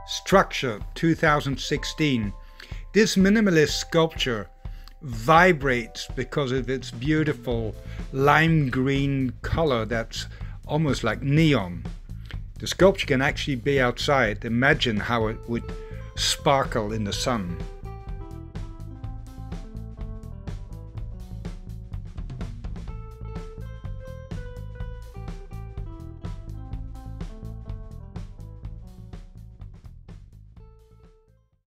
Structure 2016. This minimalist sculpture vibrates because of its beautiful lime green color that's almost like neon. The sculpture can actually be outside. Imagine how it would sparkle in the sun.